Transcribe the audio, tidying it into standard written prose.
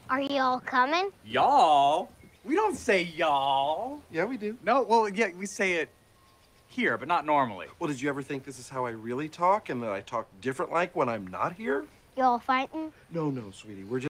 Are y'all coming? Y'all? We don't say y'all. Yeah, we do. No, well, yeah, we say it here, but not normally. Well, did you ever think this is how I really talk and that I talk different like when I'm not here? Y'all fighting? No, no, sweetie. We're just